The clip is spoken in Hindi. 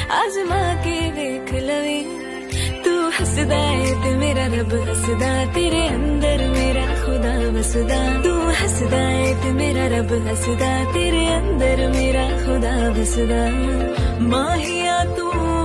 आजमा के देख लवी तू हसदा है ते मेरा रब हसदा तेरे अंदर मेरा खुदा बसदा तू हसदा है ते मेरा रब हसदा तेरे अंदर मेरा खुदा बसदा माहिया तू